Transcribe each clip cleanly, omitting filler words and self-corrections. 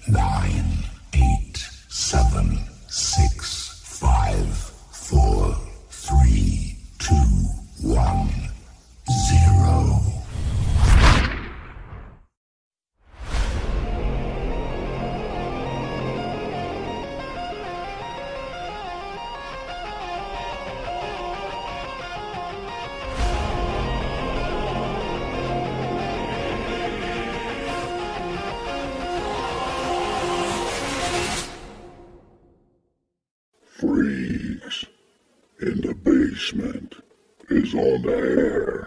9, 8, 7, 6, 5, 4, 3, 2, 1, 0. Freaks in the basement is on the air.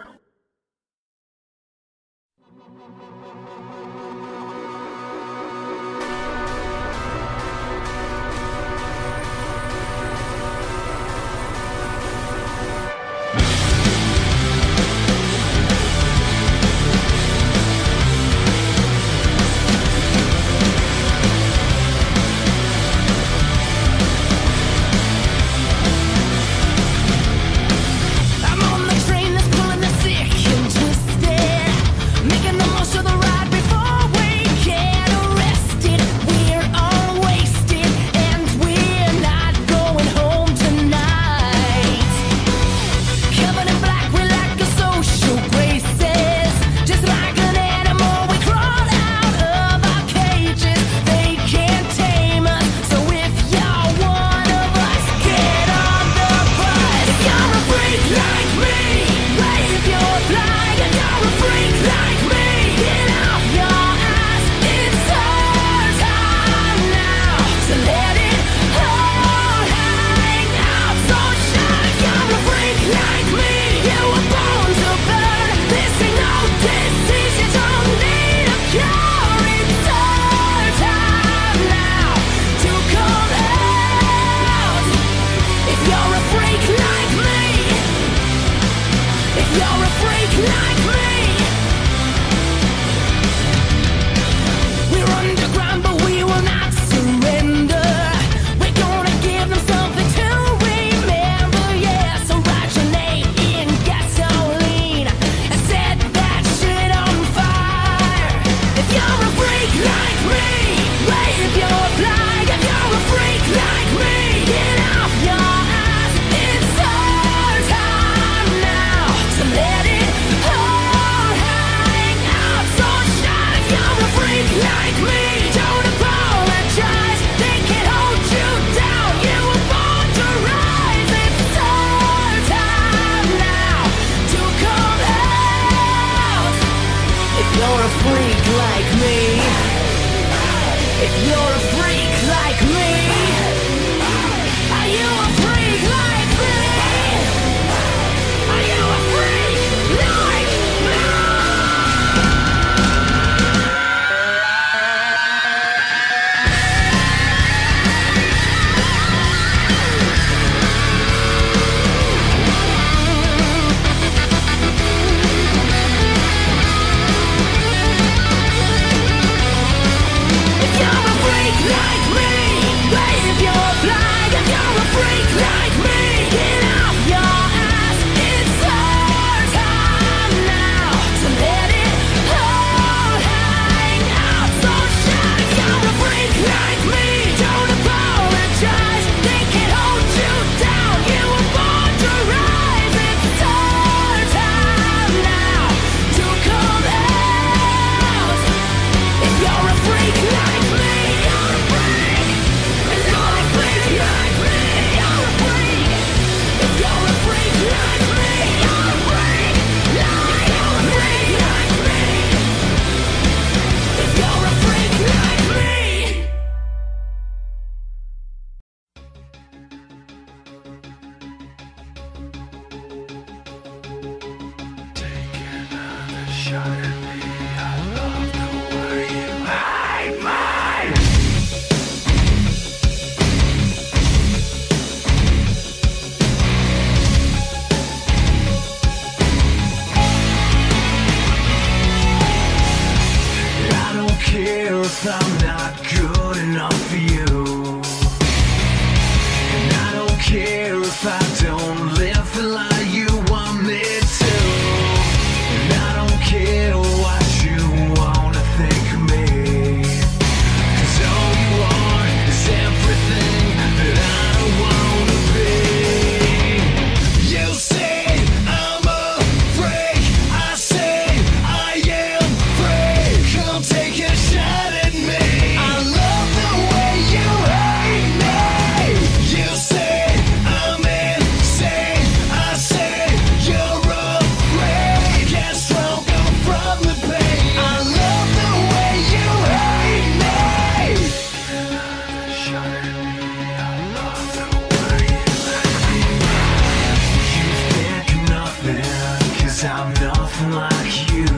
Don't live the life you want me to, and I don't care I'm nothing like you.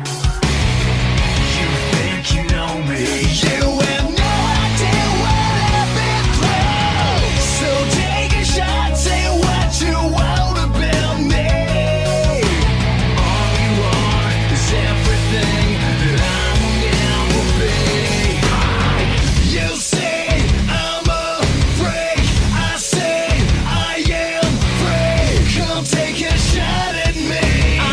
You think you know me. You have no idea what I've been through. So take a shot, say what you want about me. All you are is everything that I will never be. You say I'm a freak, I say I am free. Come take a shot at me.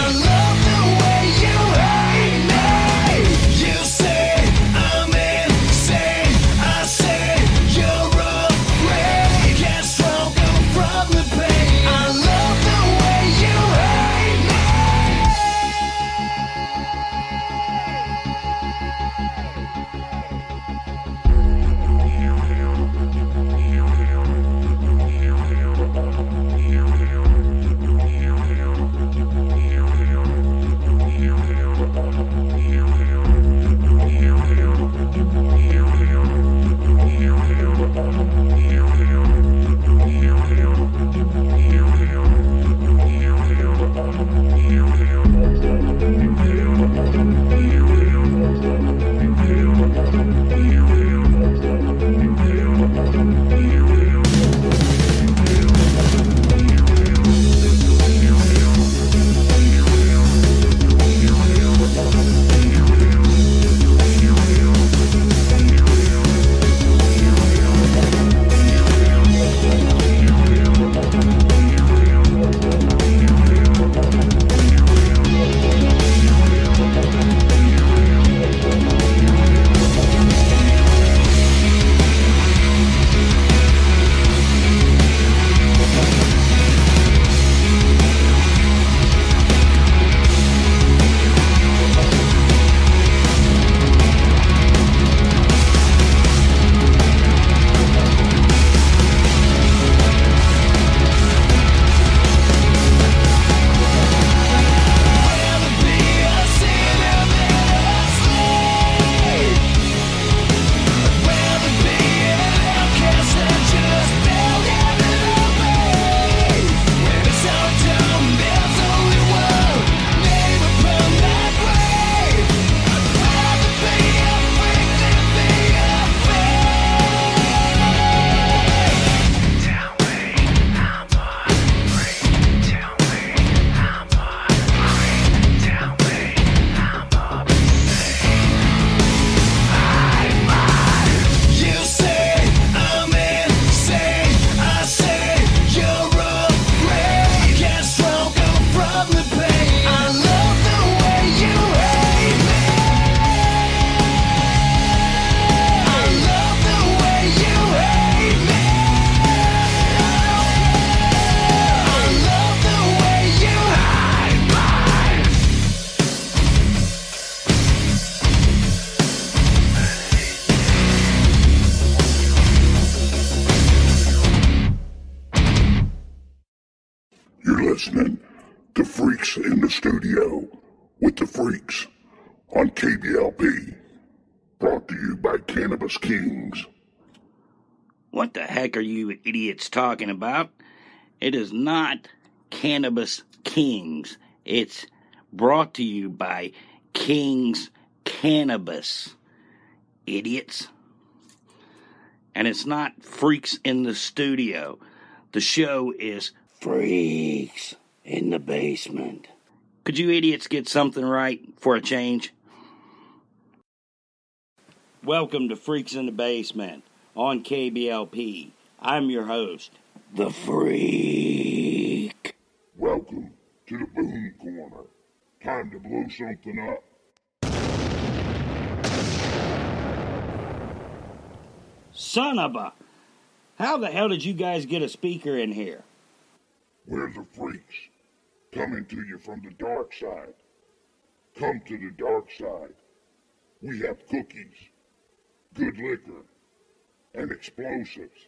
Listening to Freaks in the Studio with the Freaks on KBLP. Brought to you by Cannabiz Kings. What the heck are you idiots talking about? It is not Cannabiz Kings. It's brought to you by Kings Cannabiz. Idiots. And it's not Freaks in the Studio. The show is Freaks in the Basement. Could you idiots get something right for a change? Welcome to Freaks in the Basement on KBLP. I'm your host, The Freak. Welcome to the Boom Corner. Time to blow something up. Son of a... How the hell did you guys get a speaker in here? We're the Freaks, coming to you from the dark side. Come to the dark side. We have cookies, good liquor, and explosives.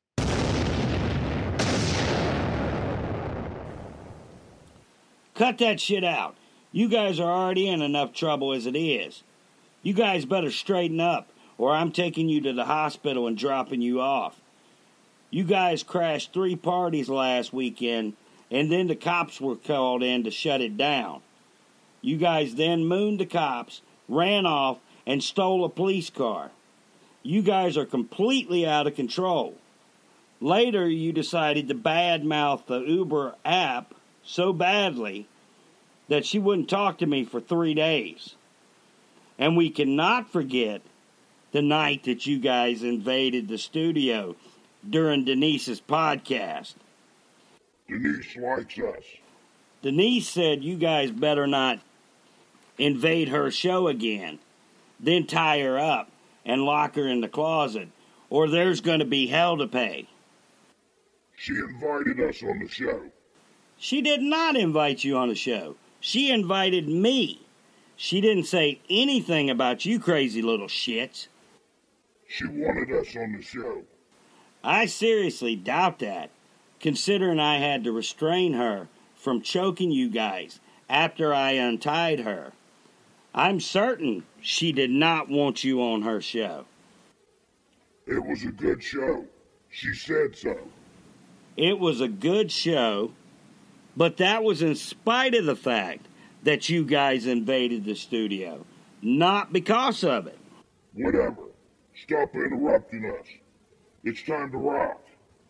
Cut that shit out. You guys are already in enough trouble as it is. You guys better straighten up, or I'm taking you to the hospital and dropping you off. You guys crashed 3 parties last weekend, and then the cops were called in to shut it down. You guys then mooned the cops, ran off, and stole a police car. You guys are completely out of control. Later, you decided to badmouth the Uber app so badly that she wouldn't talk to me for 3 days. And we cannot forget the night that you guys invaded the studio during Denise's podcast. Denise likes us. Denise said you guys better not invade her show again, then tie her up and lock her in the closet, or there's going to be hell to pay. She invited us on the show. She did not invite you on the show. She invited me. She didn't say anything about you crazy little shits. She wanted us on the show. I seriously doubt that, considering I had to restrain her from choking you guys after I untied her. I'm certain she did not want you on her show. It was a good show. She said so. It was a good show, but that was in spite of the fact that you guys invaded the studio, not because of it. Whatever. Stop interrupting us. It's time to rock.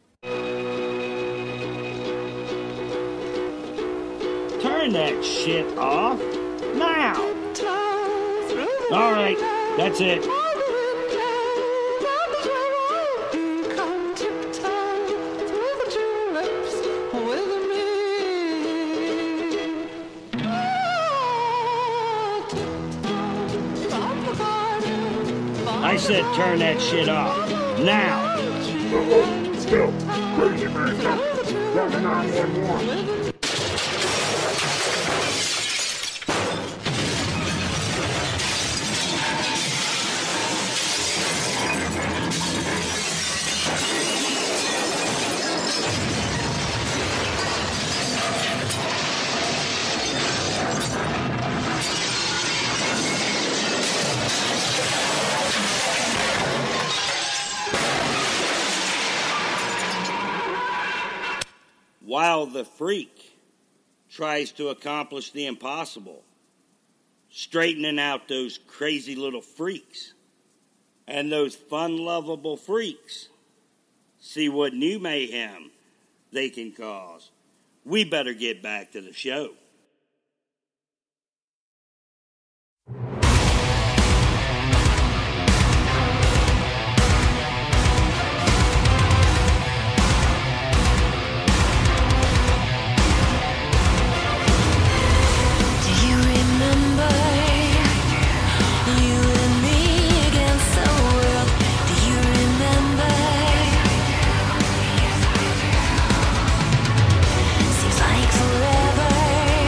Turn that shit off now. All right, that's it. I said turn that shit off now. Help! Crazy man, help! Call 911. While the freak tries to accomplish the impossible, straightening out those crazy little freaks and those fun, lovable freaks, see what new mayhem they can cause. We better get back to the show. Seems like forever.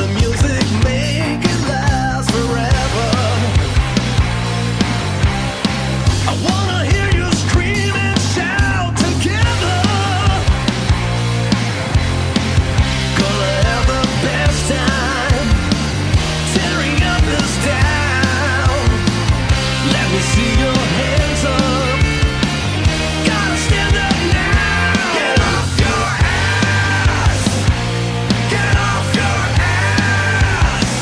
the music, make it last forever. I wanna hear you scream and shout together. Gonna have the best time tearing up this town. Let me see your hands up. Gotta stand up now. Get off your ass. Get off your ass.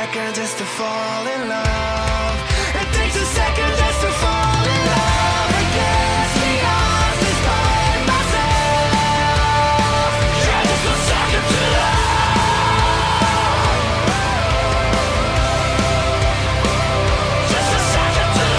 second just to fall in love. It takes a second just to fall in love. It gets me off despite myself. Yeah, just a second to love. Just a second to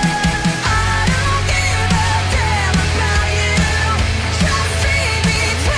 Between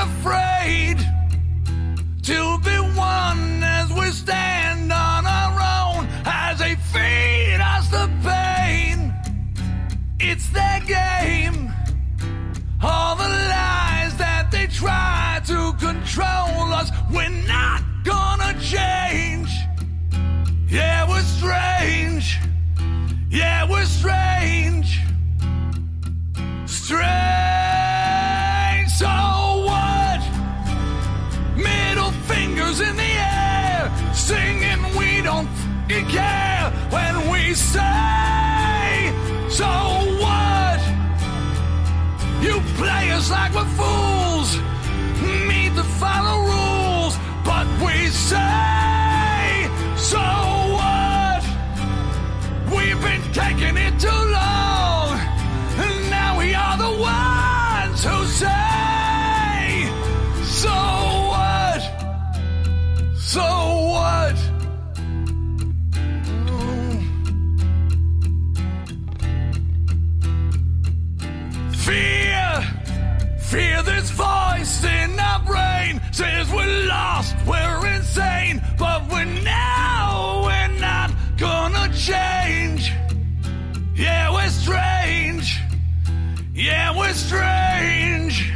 afraid to be one as we stand on our own, as they feed us the pain. It's their game, all the lies that they try to control us. We're not gonna change. Yeah, we're strange. Yeah, we're strange. Strange. So what? Middle fingers in the air, singing we don't f***ing care when we say, so what? You play us like we're fools, need to follow rules, but we say, so what? We've been taking it too long, and now we are the ones who say, so what? So what? Fear this voice in our brain says we're lost, we're insane, but we're not gonna change. Yeah, we're strange. Yeah, we're strange.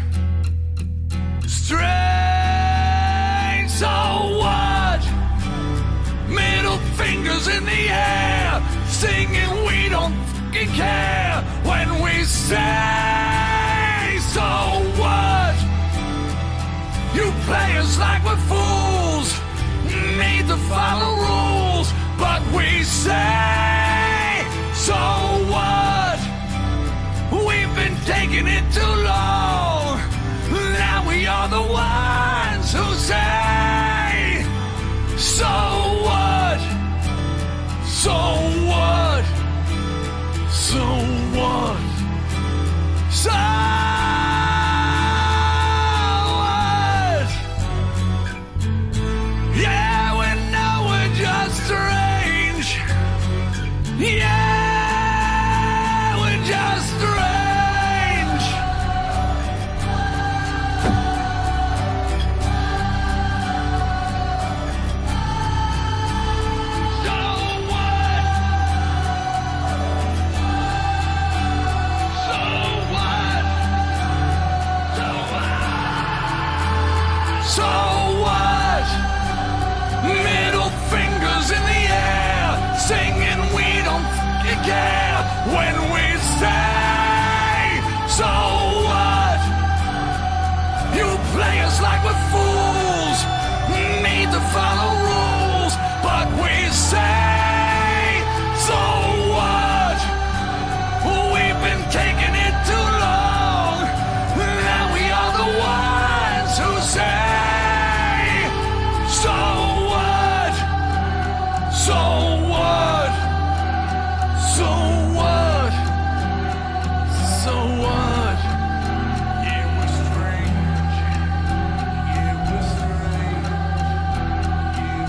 Strange. So what? Middle fingers in the air, singing we don't f***ing care when we say, so what? You play us like we're fools, need to follow rules, but we say, so what? We've been taking it too long, now we are the ones who say, so what? So what? So what? So what? Yeah, we know we're just strange. Yeah, we're just strange. So what? So what? So what? Middle fingers in the air, singing we don't f***ing care when we say, so what? You play us like we're fools, need to follow rules, but we say, so what? We've been taking it too long, now we are the ones who say, so what? So what? So what? So what? Yeah, we're strange. Yeah, we're strange. Yeah,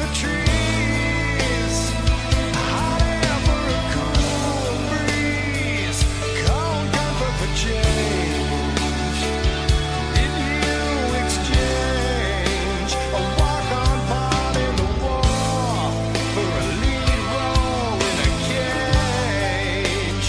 for trees, hiding for a cool breeze, cold comfort for change. Did you exchange a walk-on part in the war for a lead role in a cage?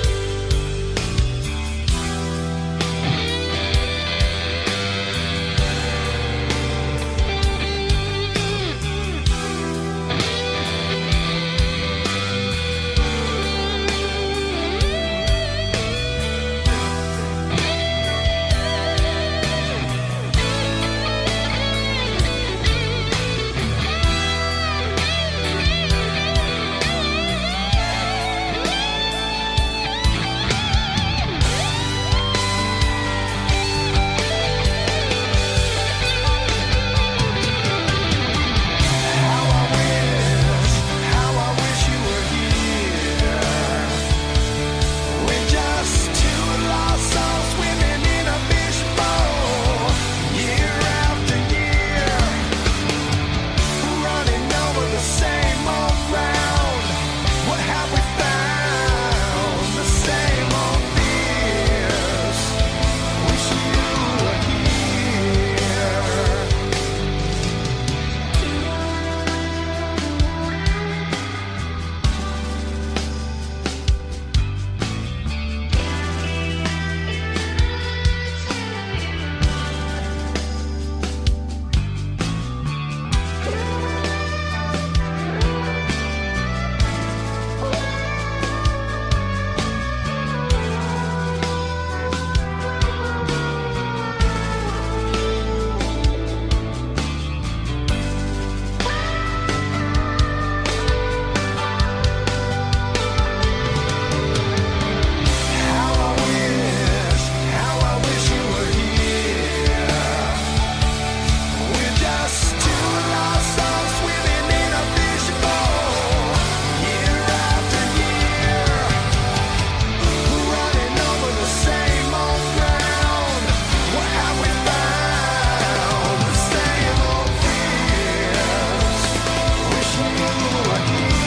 How I wish you were here. We're just two lost souls swimming in a fishbowl, year after year, running over the same old ground. What have we found? The same old fears. Wish you were here. How I wish you were here. We're just two lost souls swimming in a fishbowl, year after year, running over the same old ground. What have we found? The same old fears. Wish you were here.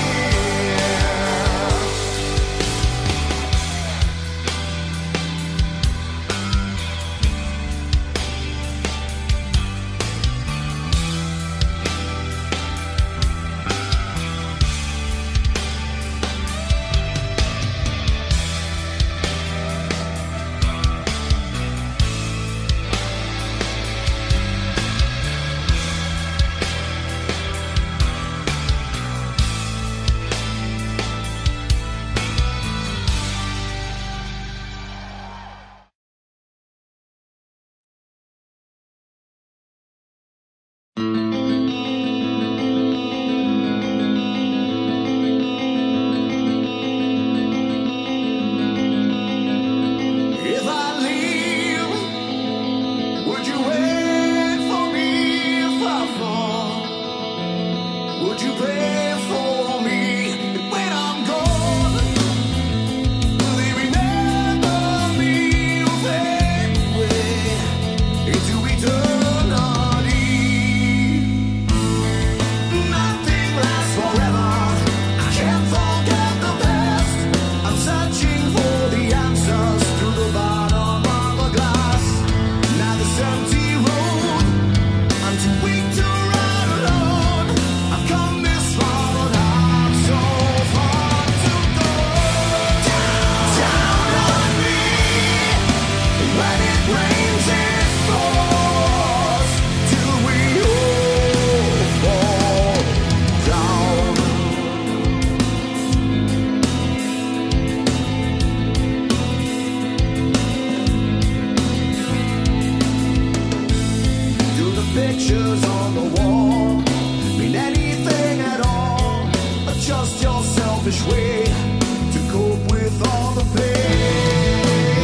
If I leave, would you wait for me if I fall? Would you pray for me when I'm gone? Will they remember me or fade away into eternity? Nothing lasts forever. I can't forget the past. I'm searching for the answers through the bottom of a glass. Now this empty road, I'm too weak to run alone. I've come this far, but I'm so far to go. Down on me, when it rains it pours, till we all fall down. Do the pictures on the wall mean anything at all? Or just your selfish way to cope with all the pain?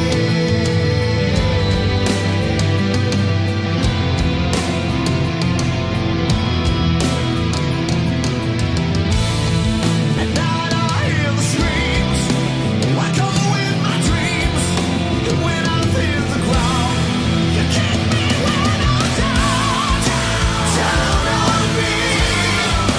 At night I hear the screams, echo in my dreams. And when I feel the crowd, you keep me when I'm down, down on me.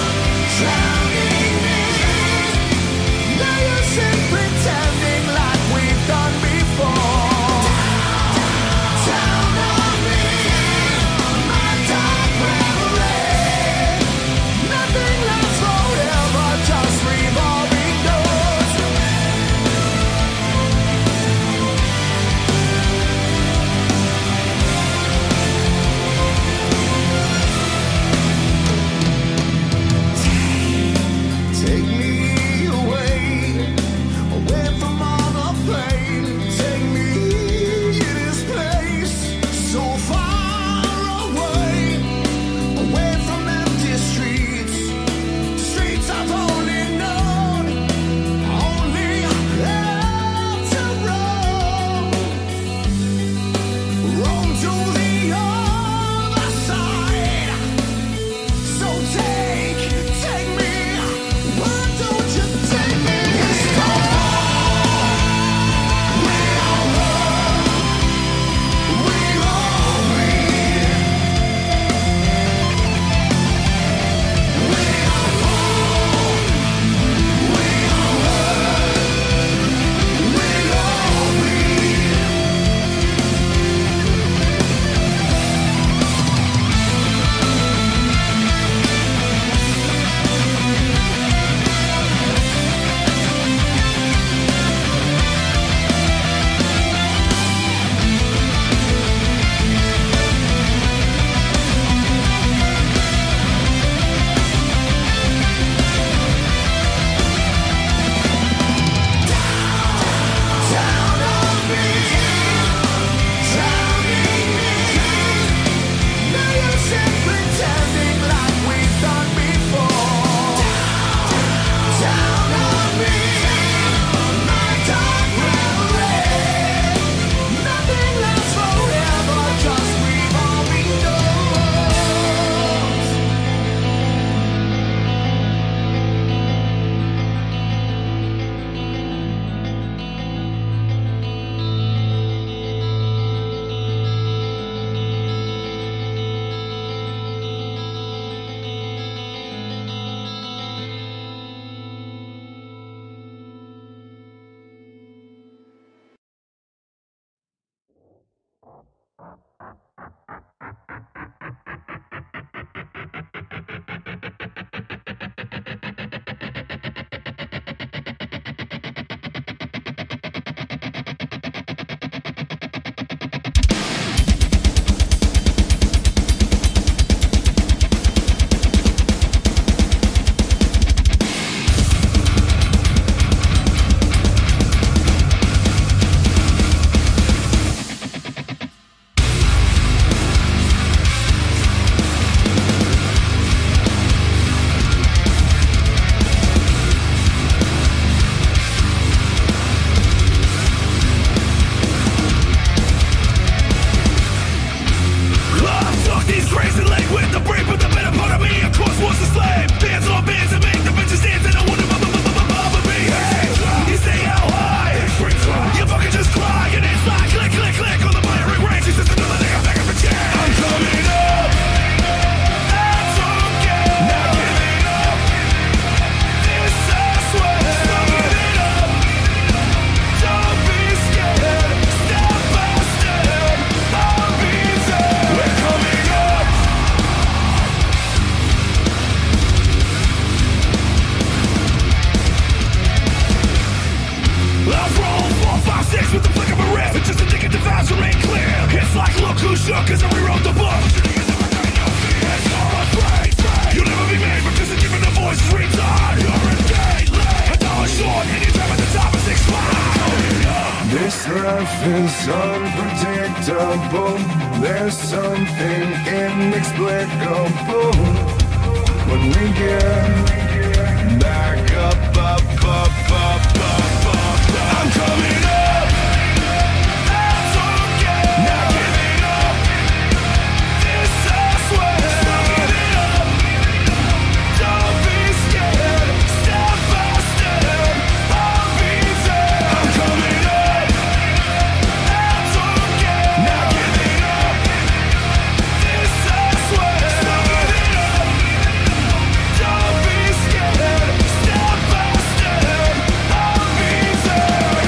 life is unpredictable. There's something inexplicable when we get back up, up, up, up, up, up. I'm coming up. That's okay. Not giving up. This I swear. Give it up. Don't be scared. Step by step, I'll be there. I'm coming up. That's okay. Not giving up. This I swear. Give it up. Don't be scared. Step by step, I'll be there.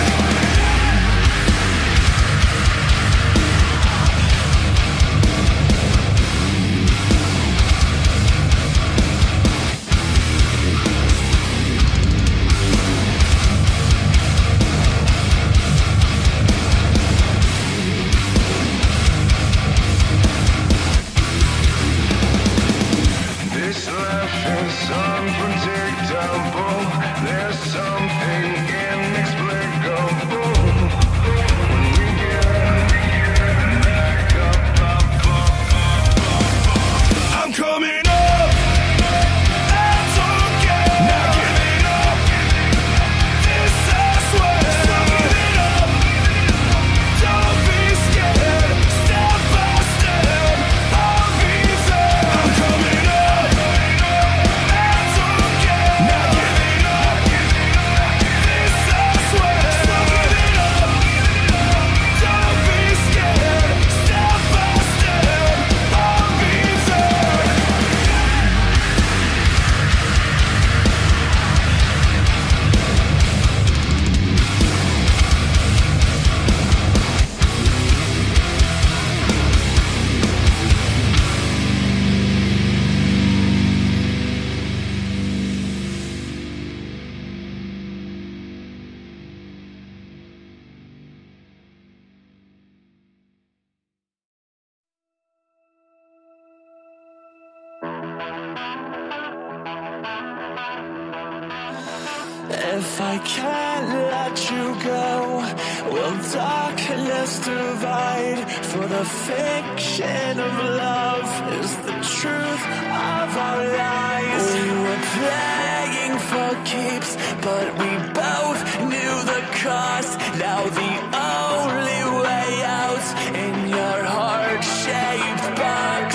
This life is unpredictable. There's something inexplicable when we get back up, up, up, up, up. I'm coming up. That's okay. Not giving up. This I swear. Give it up. Don't be scared. Step by step, I'll be there. I'm coming up. That's okay. Not giving up. This I swear. Give it up. Don't be scared. Step by step, I'll be there. If I can't let you go, will darkness divide? For the fiction of love is the truth of our lives. We were playing for keeps, but we both knew the cost. Now the only way out in your heart-shaped box.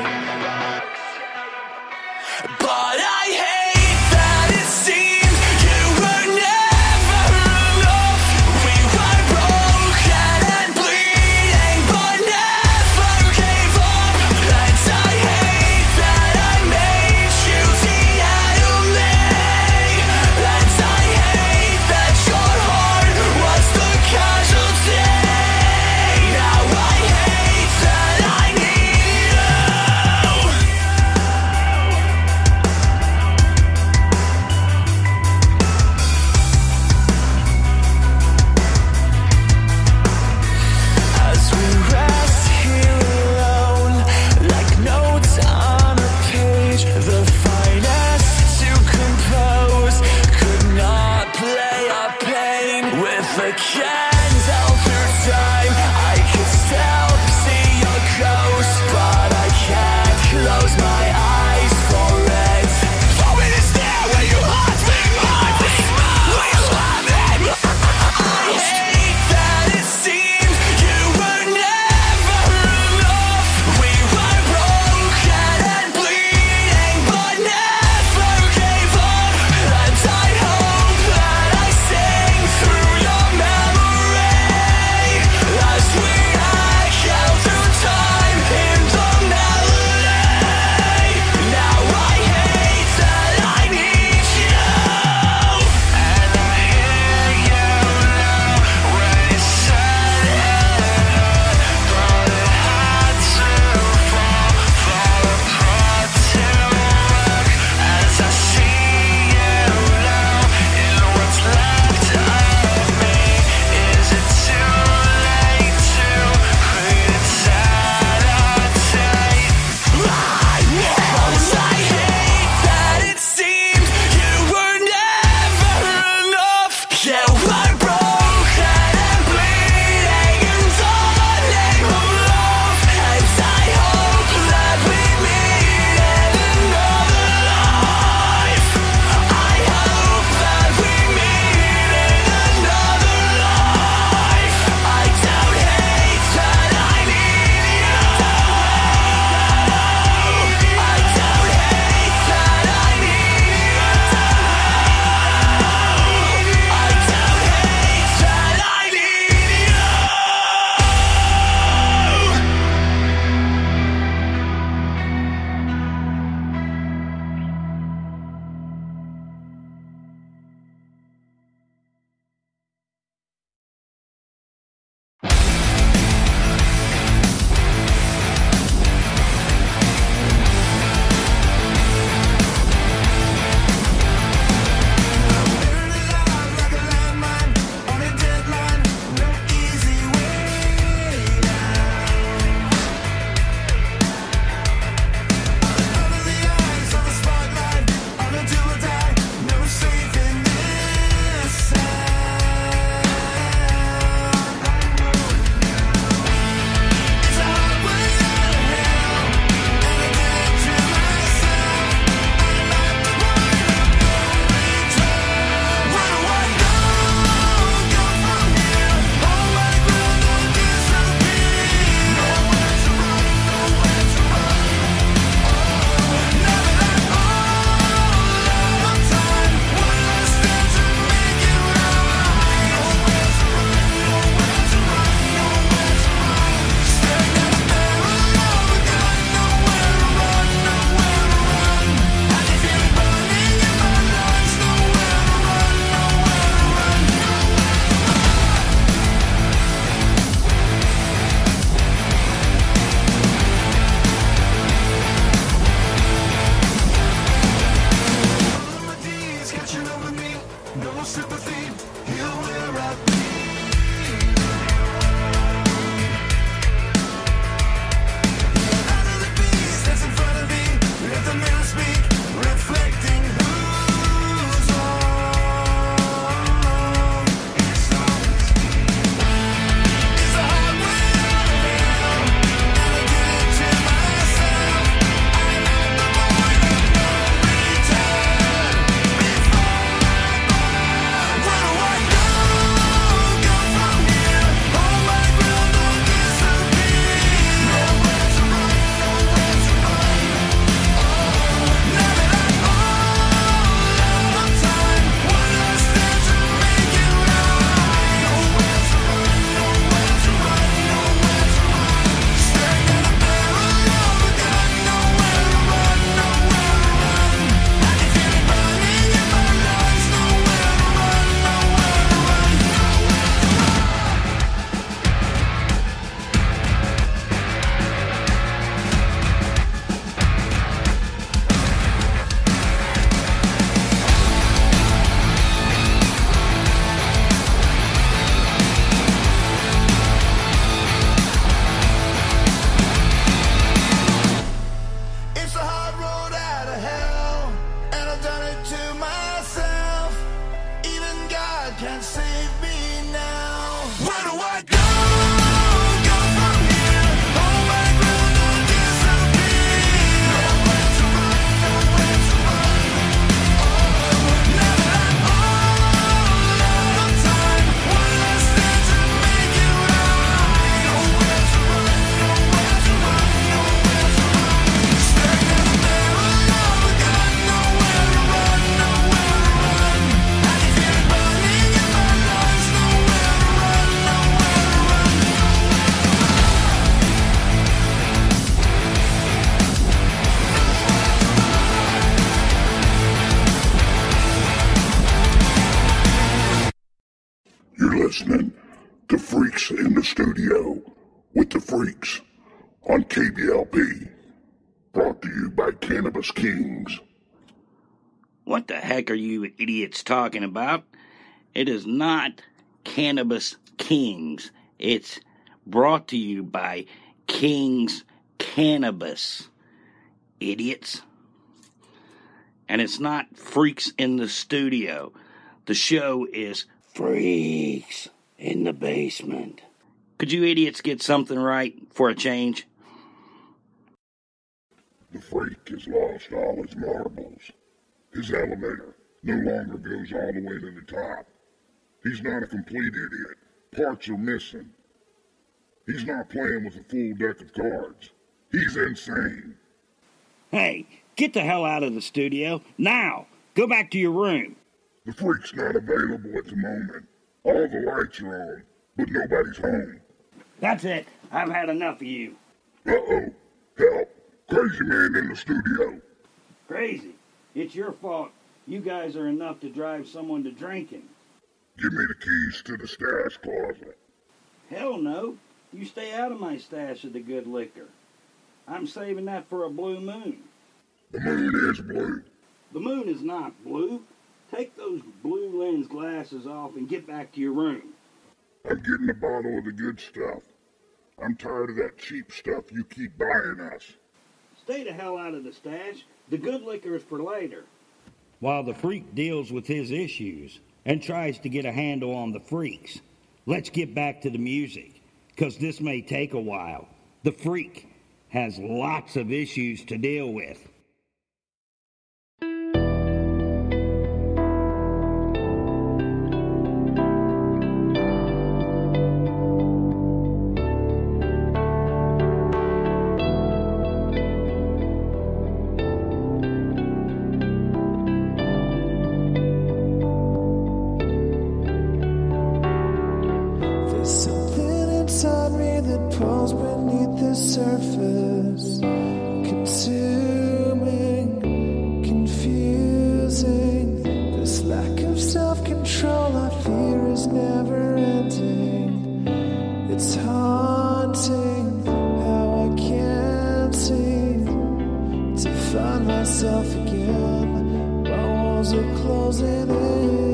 But I hate that it seems you were never enough. We were broken and bleeding, but never gave up. And I hate that I made you the enemy. And I hate that your heart was the casualty. Now I hate that I need you. listening to Freaks in the Studio with the Freaks on KBLP. Brought to you by Cannabiz Kings. What the heck are you idiots talking about? It is not Cannabiz Kings. It's brought to you by Kings Cannabiz. Idiots. And it's not Freaks in the Studio. The show is Freaks in the Basement. Could you idiots get something right for a change? The freak has lost all his marbles. His elevator no longer goes all the way to the top. He's not a complete idiot. Parts are missing. He's not playing with a full deck of cards. He's insane. Hey, get the hell out of the studio, now! Go back to your room. The freak's not available at the moment. All the lights are on, but nobody's home. That's it. I've had enough of you. Uh-oh. Help. Crazy man in the studio. Crazy. It's your fault. You guys are enough to drive someone to drinking. Give me the keys to the stash closet. Hell no. You stay out of my stash of the good liquor. I'm saving that for a blue moon. The moon is blue. The moon is not blue. Take those blue lens glasses off and get back to your room. I'm getting a bottle of the good stuff. I'm tired of that cheap stuff you keep buying us. Stay the hell out of the stash. The good liquor is for later. While the freak deals with his issues and tries to get a handle on the freaks, let's get back to the music, because this may take a while. The freak has lots of issues to deal with. There's something inside me that pulls beneath the surface, consuming, confusing. This lack of self-control I fear is never ending. It's haunting how I can't seem to find myself again. My walls are closing in.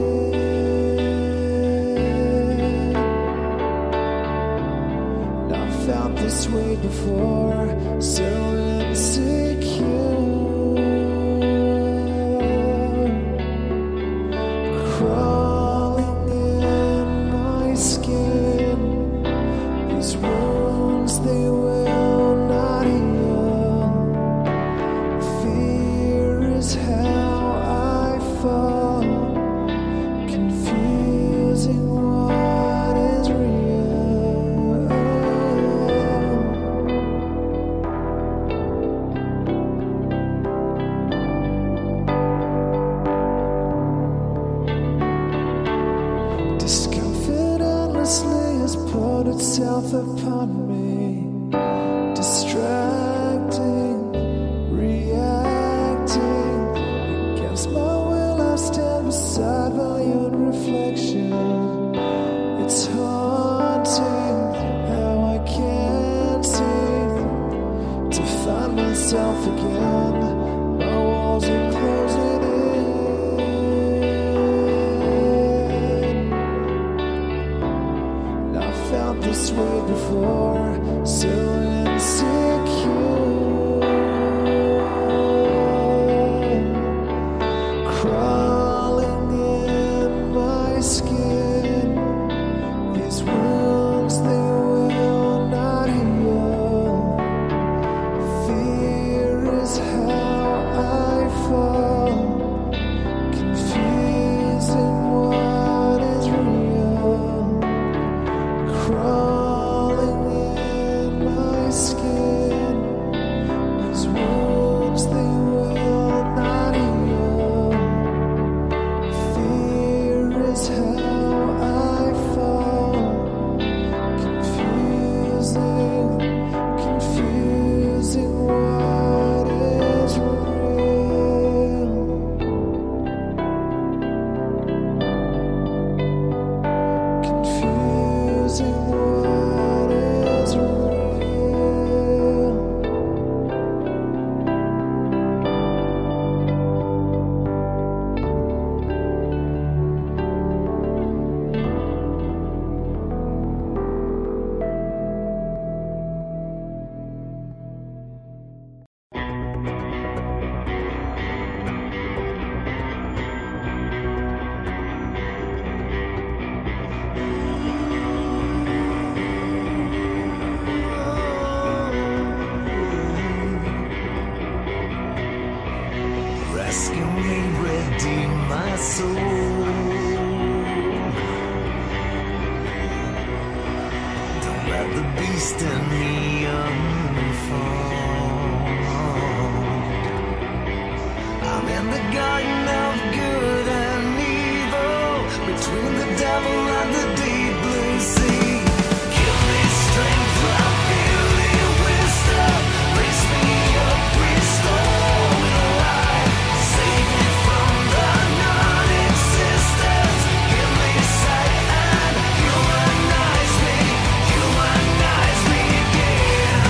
Felt this way before, so insecure, crawling in my skin. These wounds, they will not heal. Fear is how I fall, confusing what is real. Discomfort endlessly has poured itself upon me, distracting, reacting. Against my will I stand beside my own reflection. It's haunting how I can't seem to find myself again. My walls are closing in. I felt this way before, so insecure, crawling in my skin. These wounds, they will not heal. Fear is how me redeem my soul. Don't let the beast in me unfold. I'm in the garden of good and evil, between the devil and the deep blue sea. Give me strength, love, beauty, wisdom. Raise me up, restore me life. Save me from the non-existence. Give me sight and humanize me again.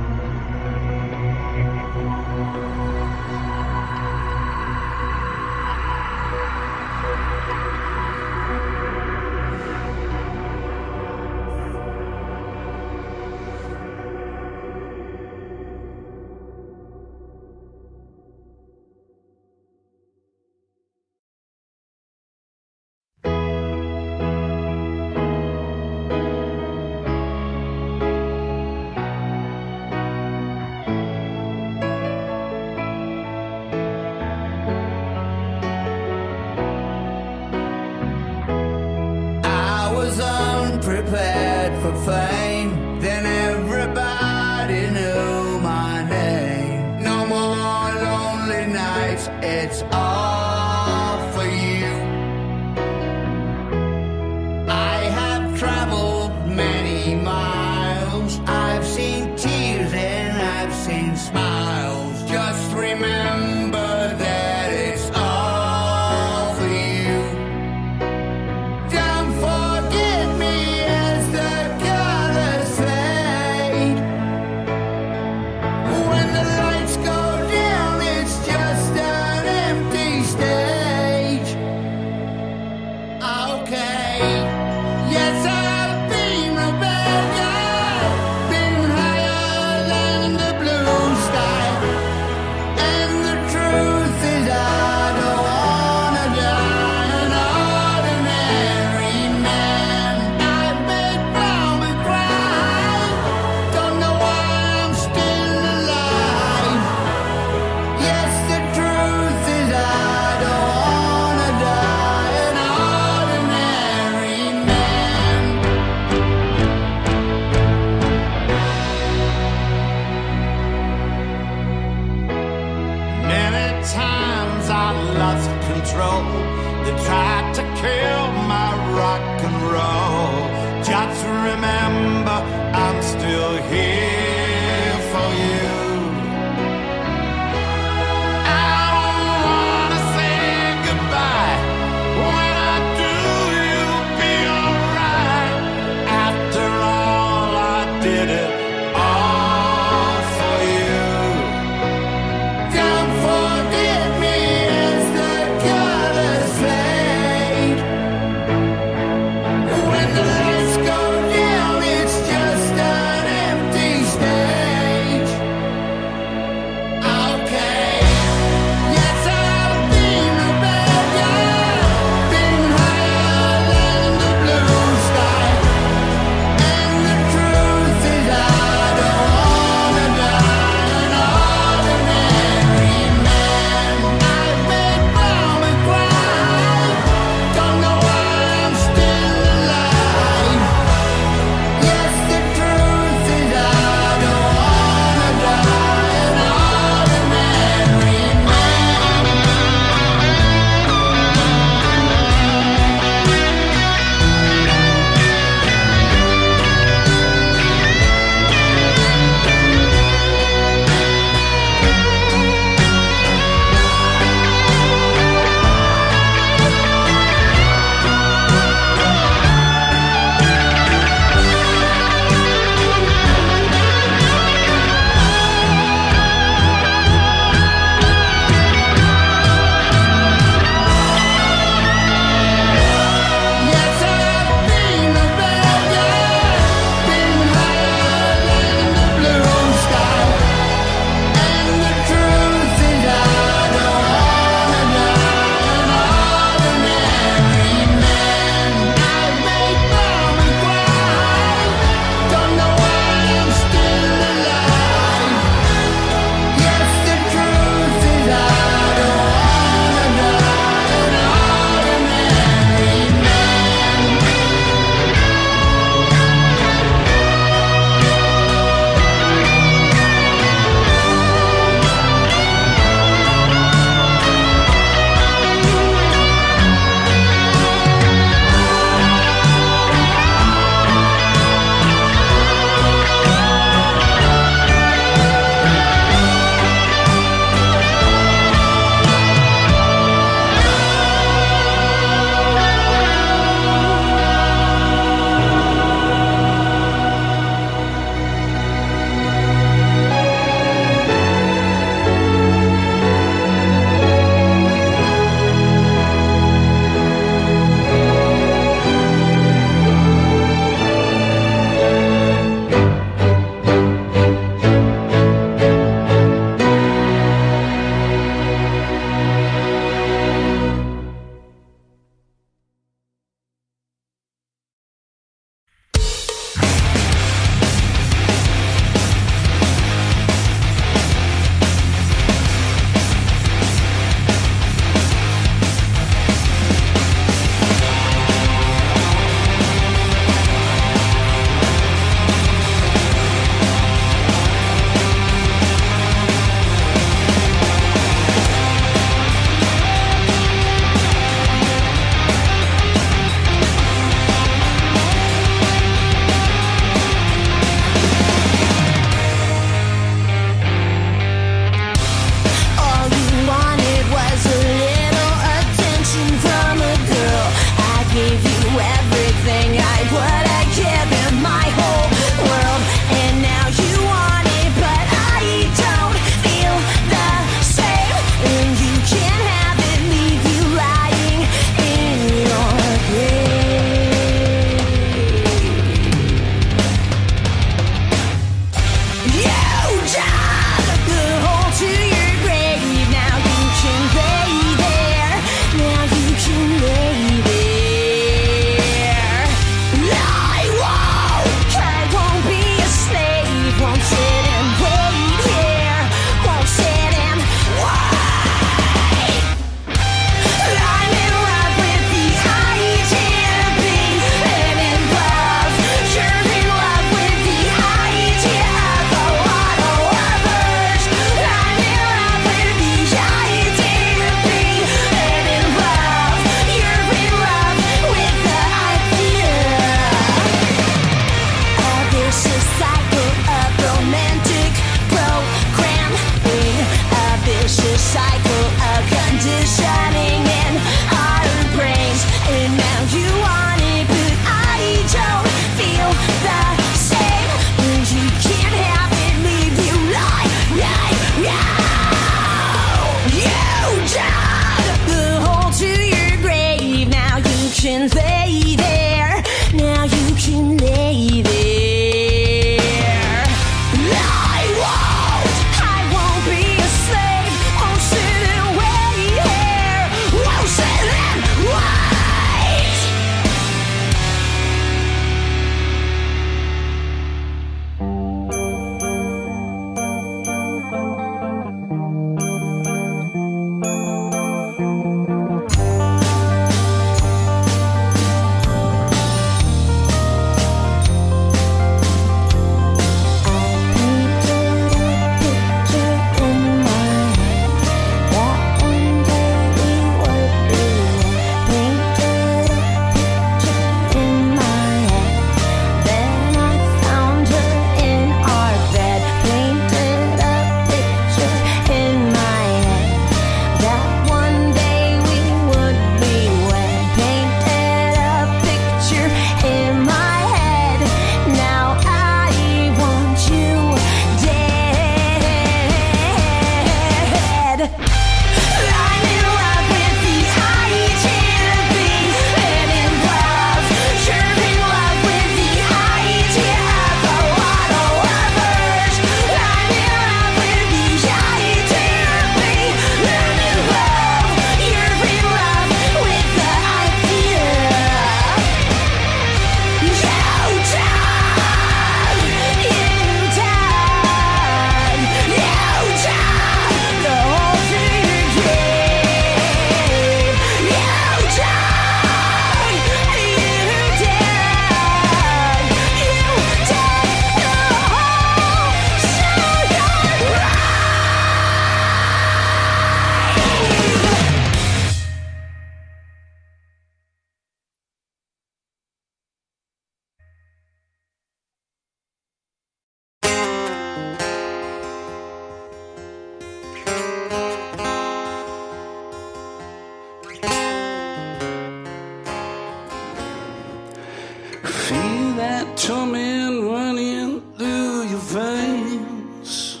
tumbling running through your veins.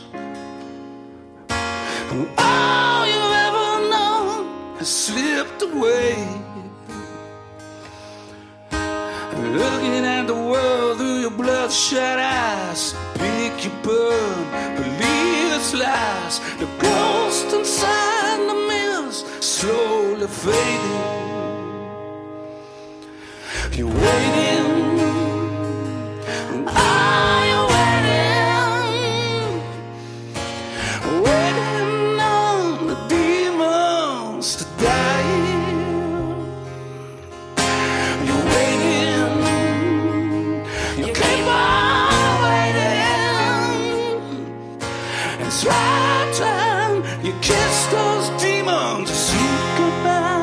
And all you've ever known has slipped away. Looking at the world through your bloodshot eyes, pick your burn, believe its lies. The ghost inside the mirrors slowly fading. You're waiting. Are you waiting? Waiting on the demons to die. You're waiting. You keep on waiting. It's right time you kiss those demons to say goodbye.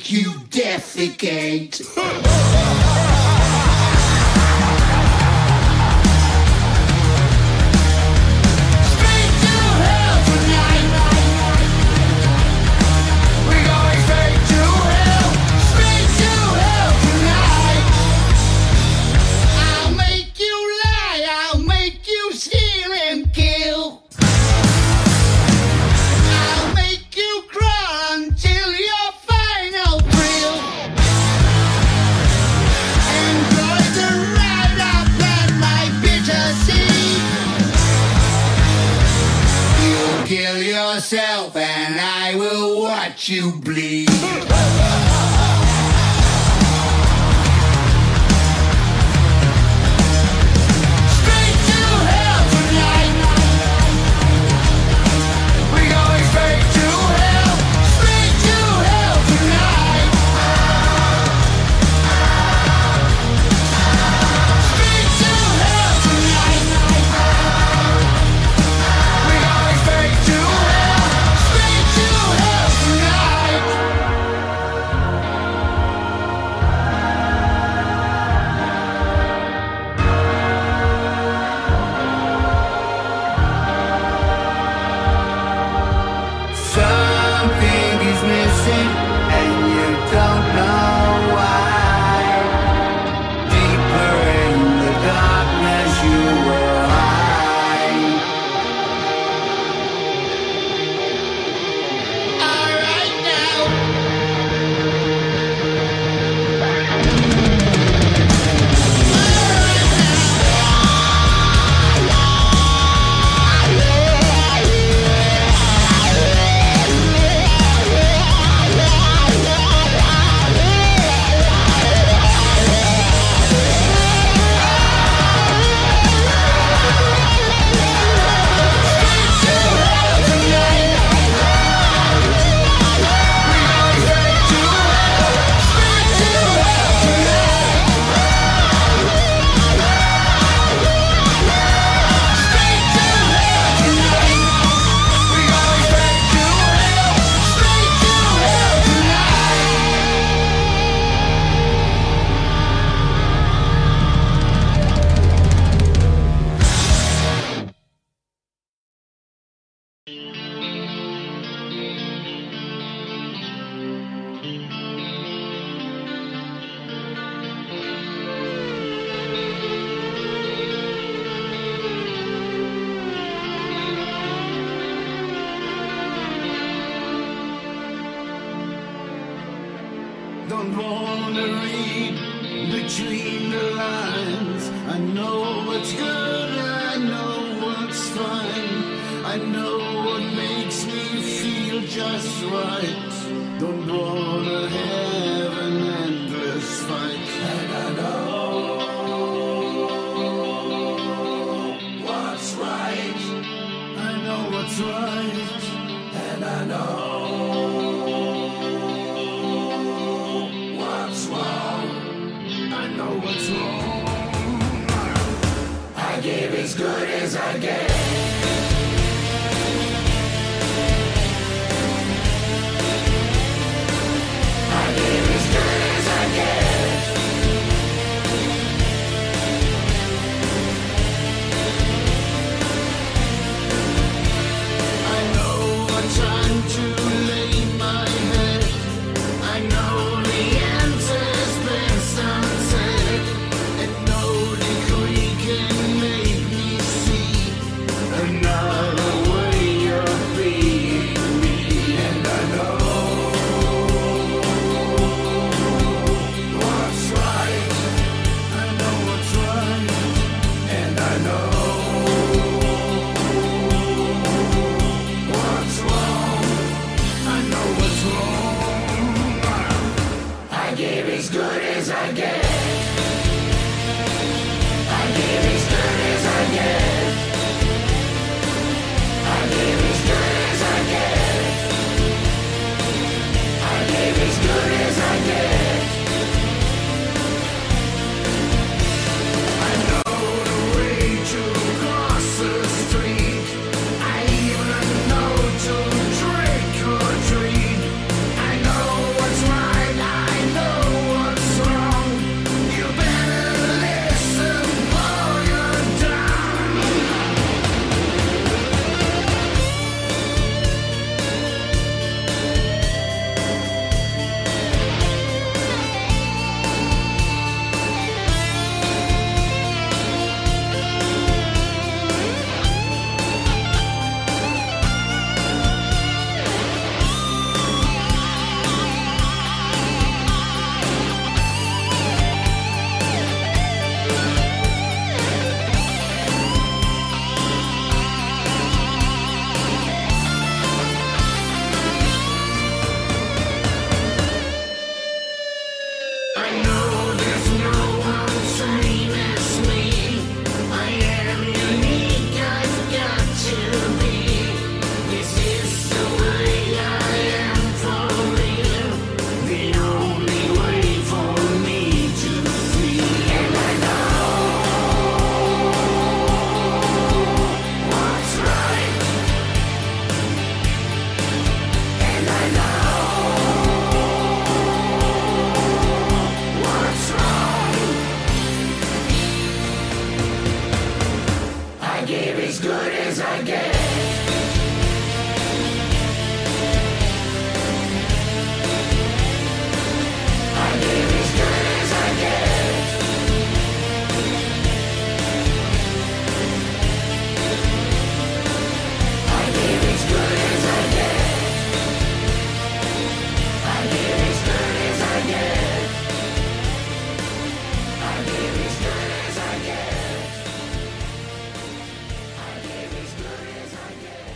make you defecate. Kill yourself and I will watch you bleed. Don't wanna read between the lines. I know what's good, I know what's fine. I know what makes me feel just right. Don't wanna have an endless fight. And I know what's right. I know what's right. And I know what's wrong. I give as good as I get. I give as good as I get. I know what time to lay my head. I know the answer's best unsaid. Another way of being me, and I know what's right. I know what's right, and I know what's wrong. I know what's wrong. I give as good as I get. I give as good as I get. I give as good as I get. I give as good as I get. I know the way to cross the street. I even know to trick or treat. I know what's right good as I get. I give as good as I get. I give as good as I get. I give as good as I get. I give as good as I get. I give as good as I get.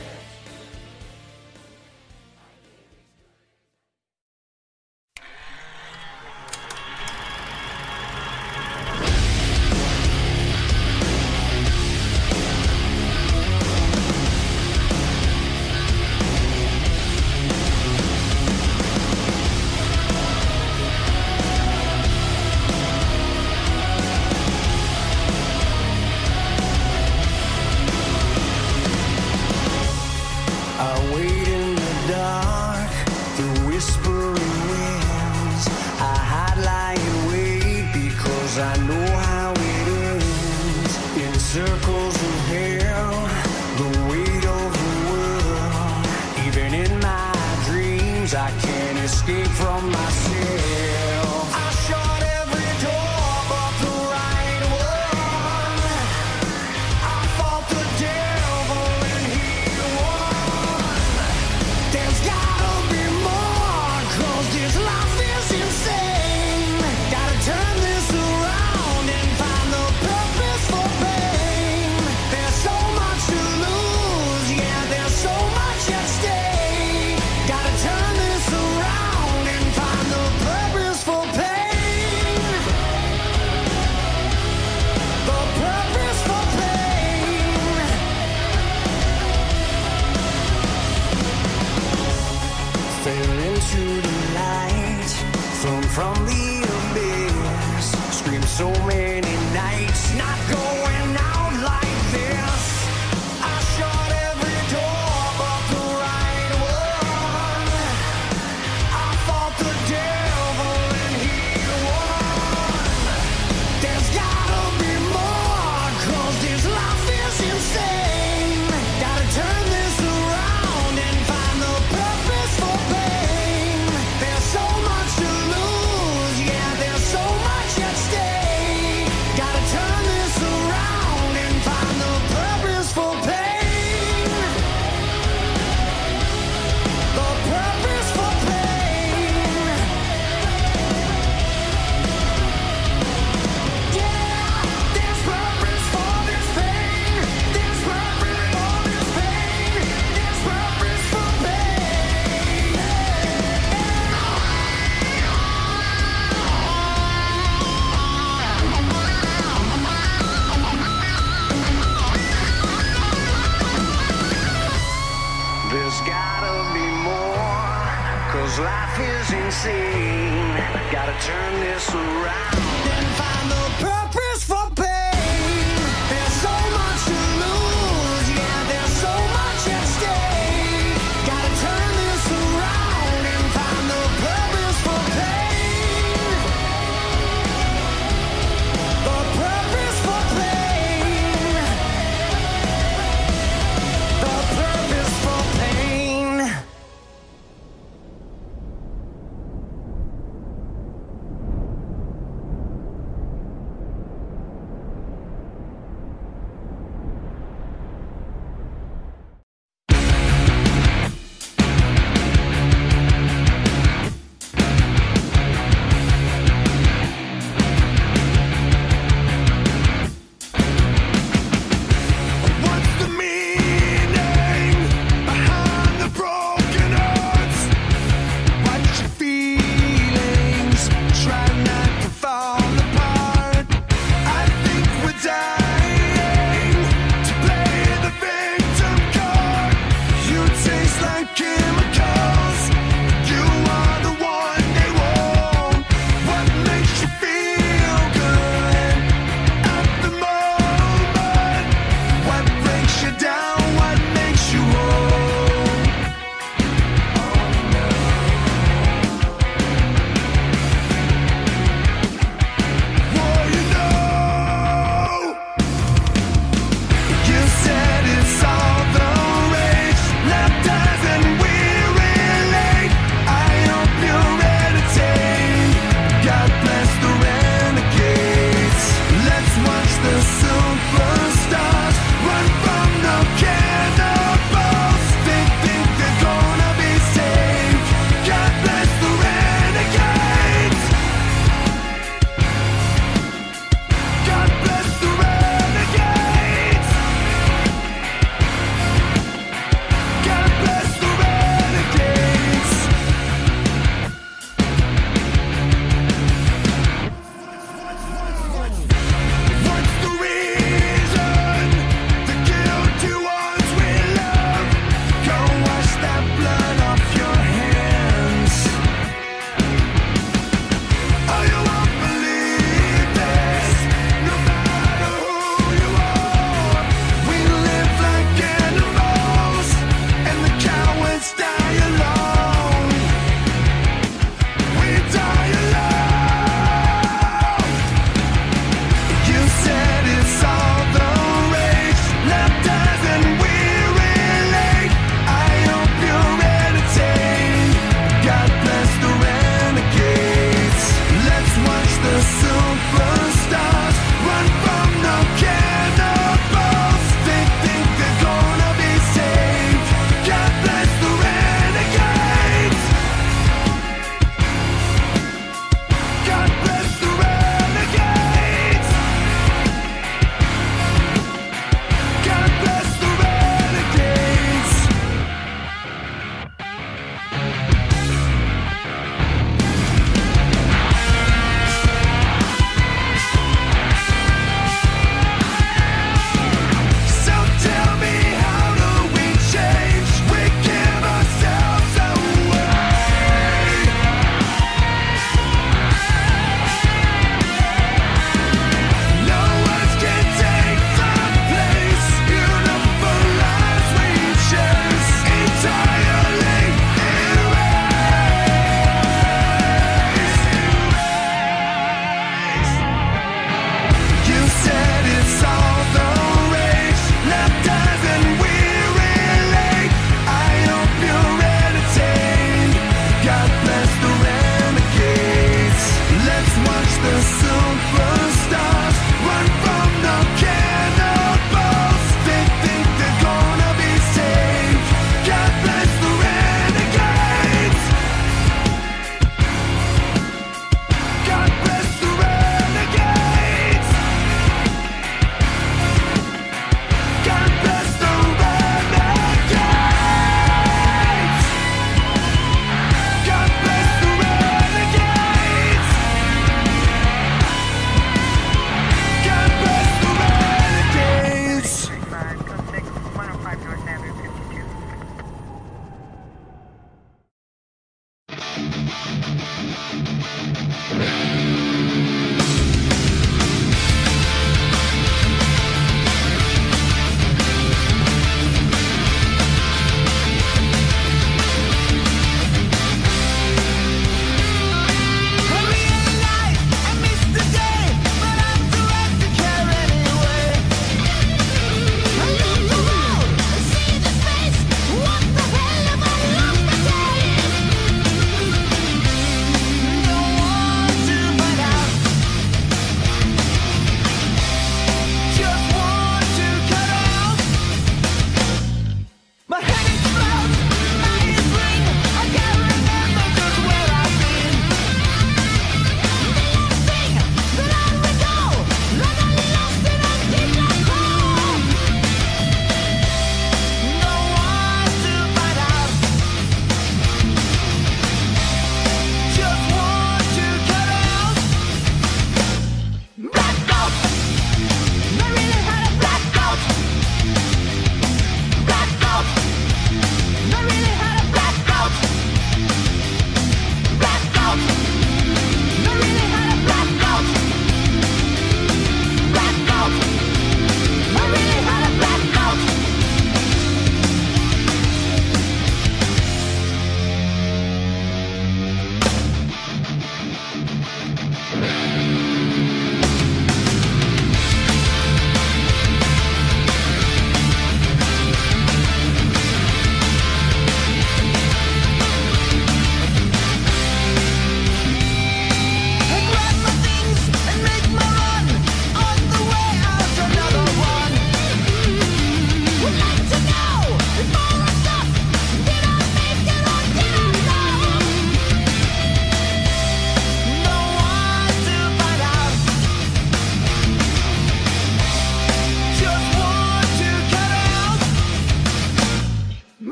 I wait in the dark through whispering winds. I hide, lie, and wait because I know how it ends. In circles of hell, the weight of the world. Even in my dreams, I can't escape from myself. I shut every door but the right one. I fought the devil and he won. There's gotta be more, 'cause this life is insane. Gotta turn this around and find the purpose for pain. There's so much to lose, yeah, there's so much at stake. Gotta turn this around and find the purpose for pain. The purpose for pain. Fell into the light, thrown from the abyss. Screamed so many nights, not going out like this. I shut every door but the right one. I fought the devil and he won. There's gotta be more, 'cause this life is insane. Gotta turn this around and find the purpose for pain. There's so much to lose, yeah, there's so much at stake. Gotta turn this around and find the purpose for pain. The purpose for pain. Yeah, there's purpose for this pain. There's purpose for this pain. There's purpose for pain. There's gotta be more, 'cause life is insane. Gotta turn this around and find the purpose for pain. There's so much to lose, yeah, there's so much at stake. Gotta turn this around and find the purpose for pain. The purpose for pain. The purpose for pain.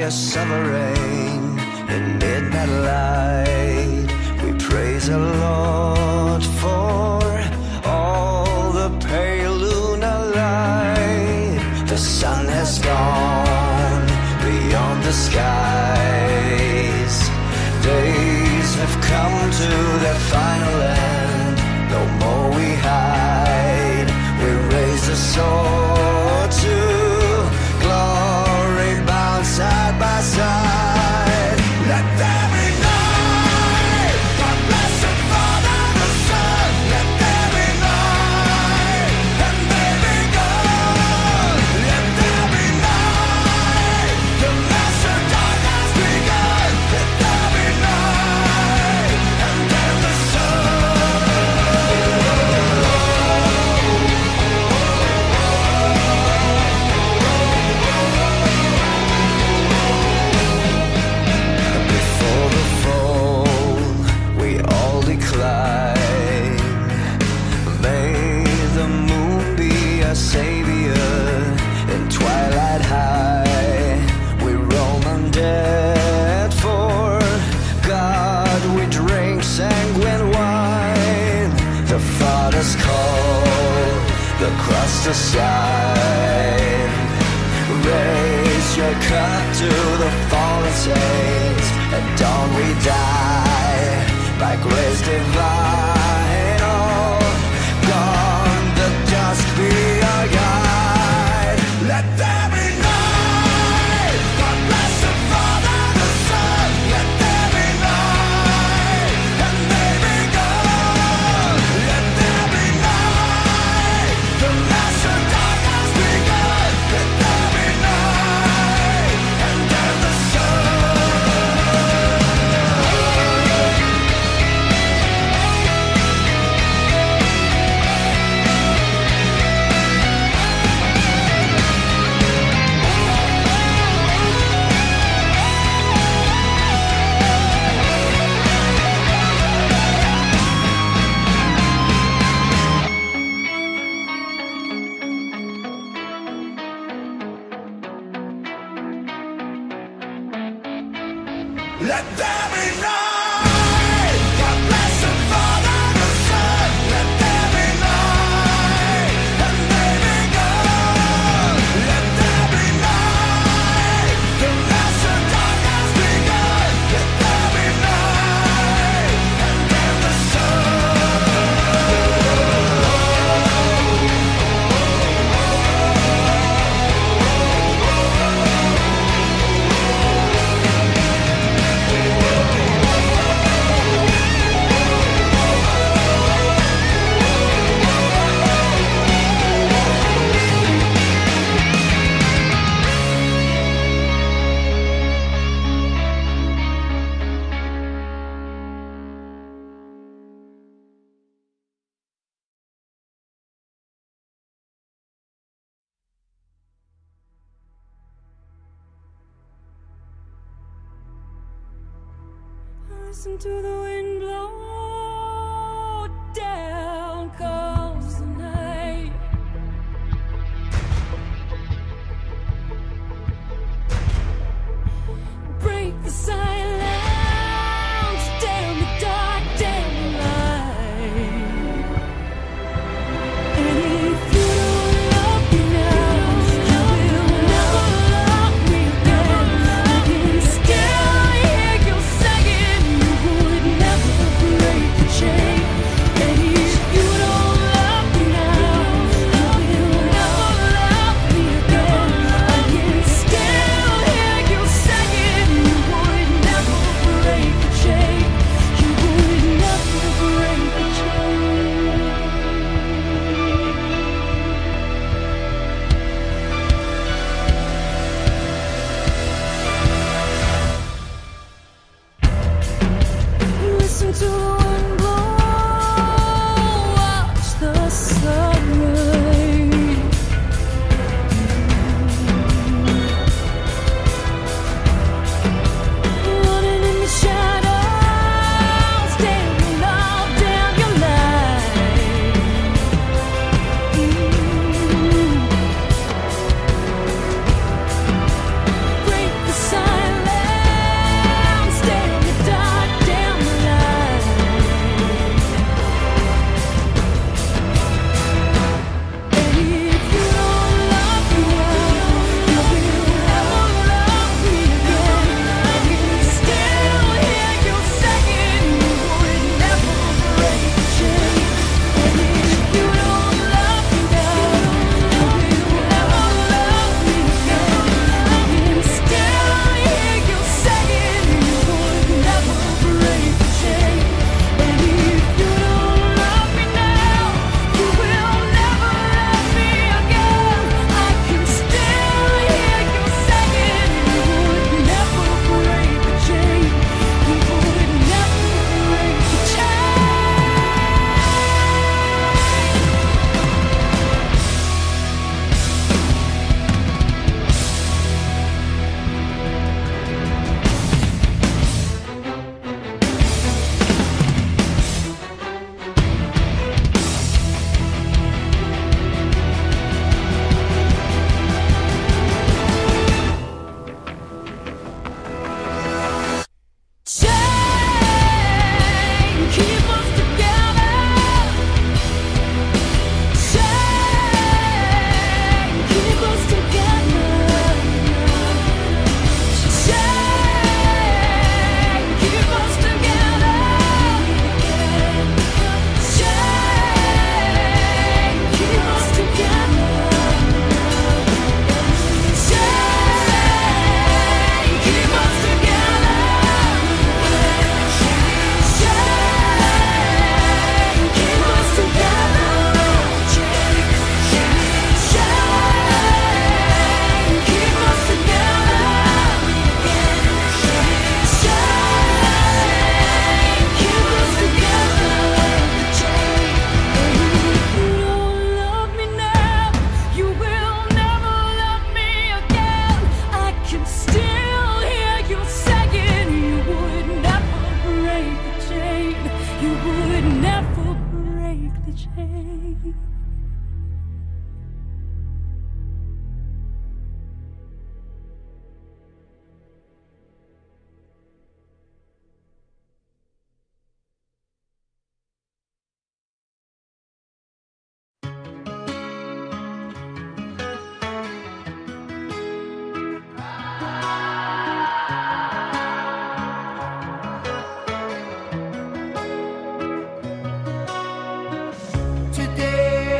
glorious summer rain in midnight light. We praise the Lord for all the pale lunar light. The sun has gone beyond the skies. Days have come to their final end. No more we hide. We raise the sword to glory, bound side by side. Let there be light. God bless the Father, the Son. Let there be light, and may be God. Let there be light. The master dark has begun. Let there be light, and then the sun. Before the fall, we all decline. May the moon be our savior. In twilight high, we roam undead. For God we drink sanguine wine. The Father's call, the cross to sign. Raise your cup to the fallen saints. At dawn we die, by grace divine. All gone, the dusk be our guide. Let there be light. God bless the Father, the Son. Let there be light, and may be God. Let there be light. The master dark has begun. Let there be light, and then the sun. Let there be light. God bless the Father, the Son. Let there be light, and may be God. Let there be light. The master dark has begun. Let there be light, and then the Listen to the wind blow, down comes the night. Break the silence, damn the dark, damn the light. And if you don't love me now, you will never love me again. I can still hear you singing, you would never break the chain. And if you don't love me now, you will never love me again. I can still hear you singing, you would never break the chain. You would never break the chain. Listen to the wind blow, watch the sun rain. Running in the shadows, standing all down your line. Break the silence. could never break the chain. Today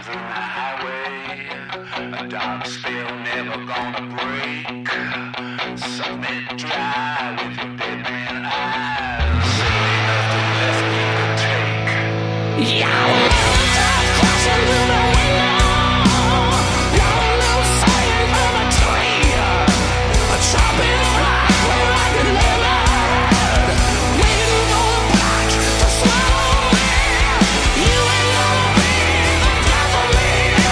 lines in the highway. A dark spell never gonna break. Suck me dry with your dead man eyes. Silly nothing left me to take. Yeah, time crashing through the window. Blow loose saying from a tree. A chopping rock where I can live it. Waiting for the black to swallow me. You ain't gonna be the death of me.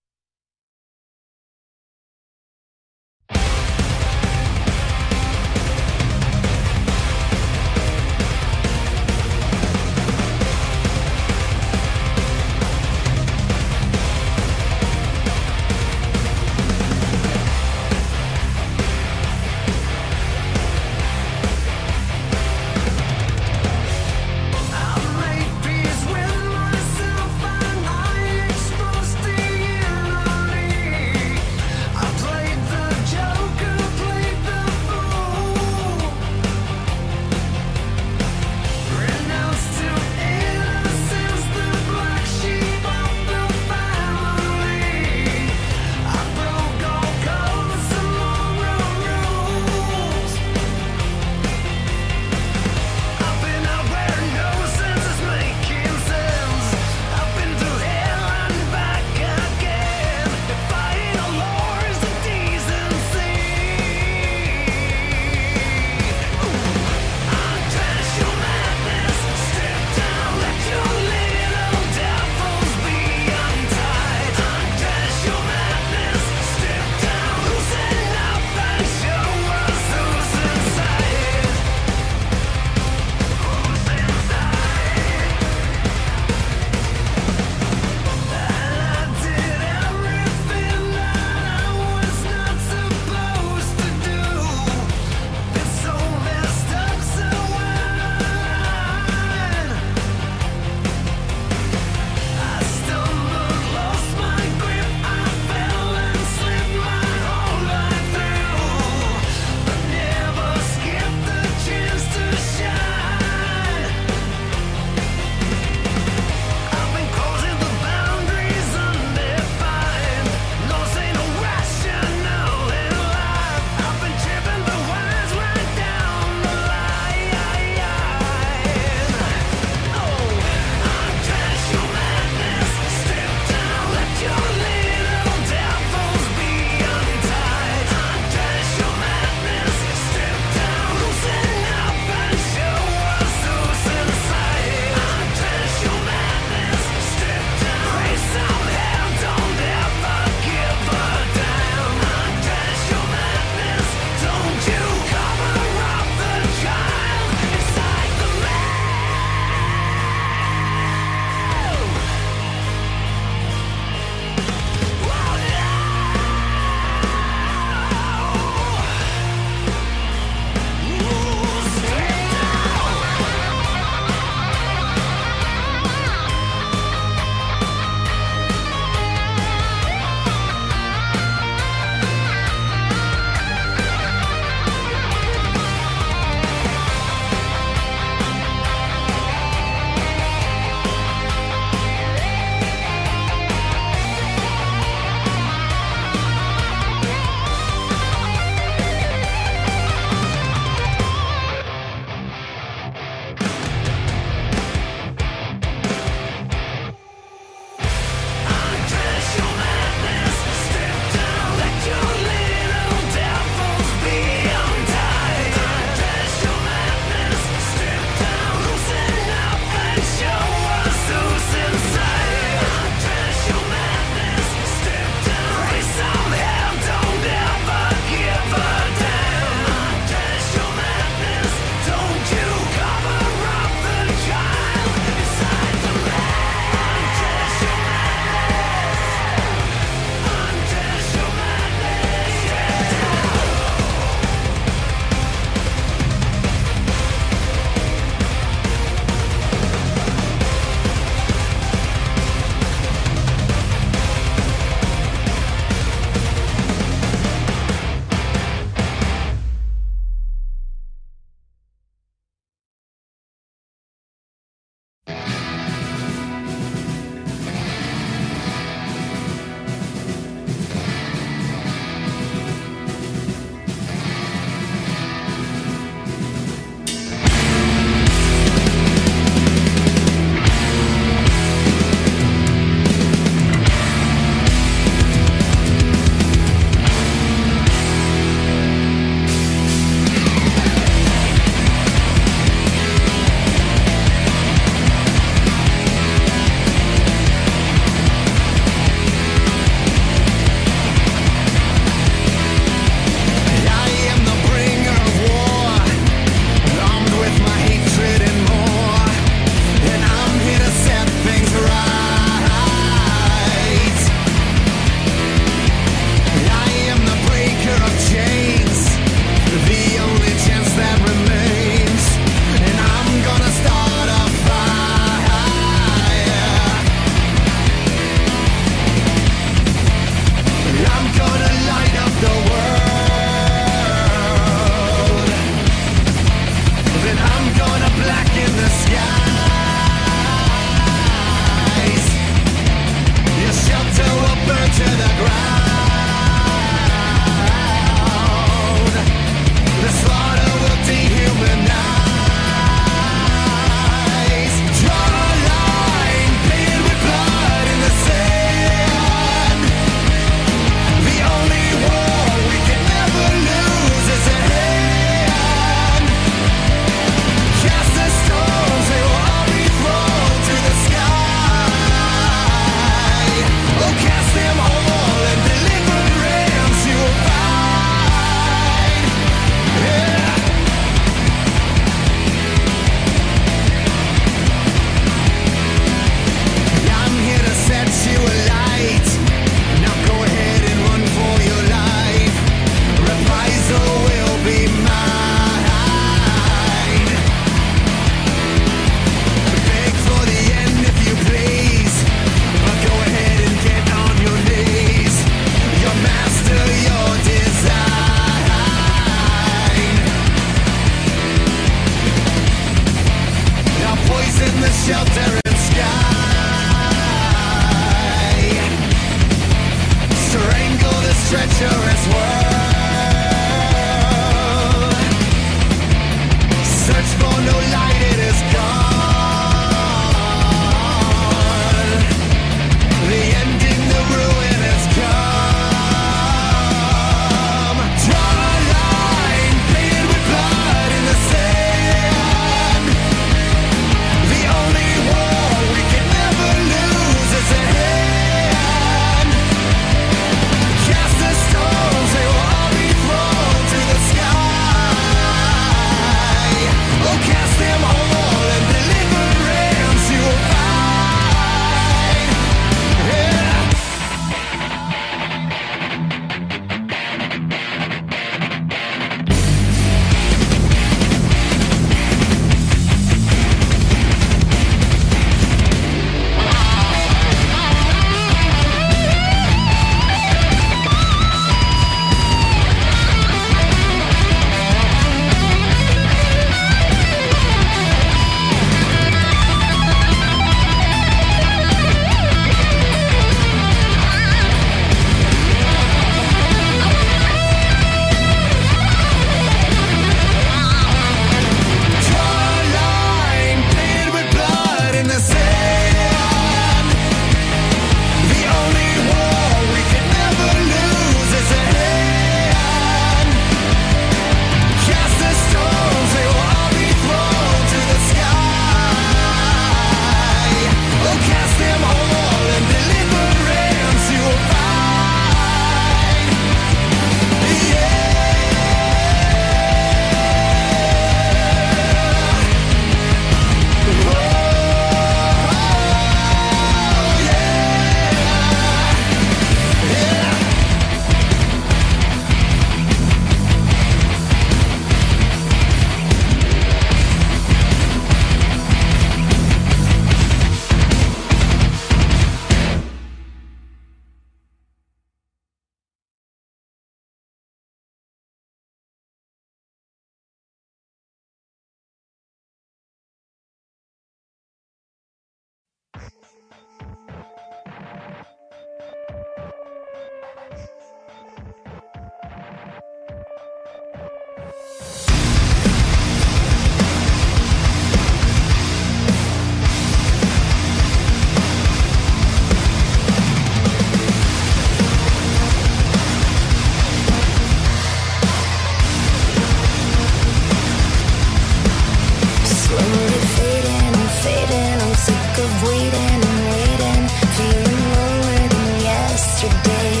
Slowly fading and fading, I'm sick of waiting and waiting, feeling lower than yesterday.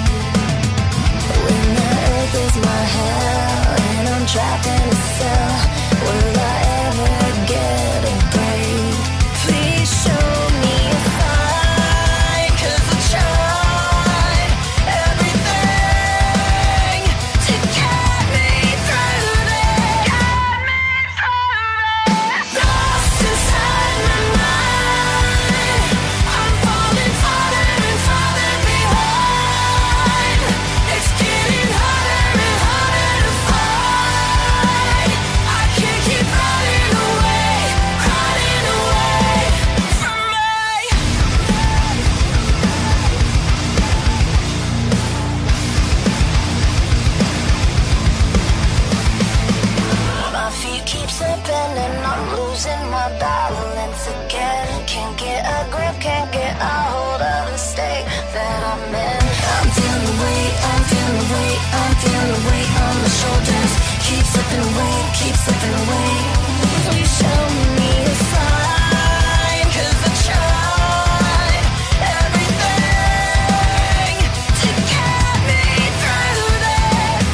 When the earth is my hell and I'm trapped in a cell, will I ever get a break? Please show me a sign, 'cause I tried everything to get me through this. Lost inside my mind, I'm falling farther and farther behind. It's getting harder and harder to fight. I can't keep running away from me. My feet keep slipping and I'm losing my balance again. Can't get a grip, can't get a hold of the state that I'm in. I'm feeling the weight, I'm feeling the weight, I'm feeling the weight on my shoulders. Keep slipping away, keep slipping away. Please show me a sign, 'cause I tried everything to get me through this.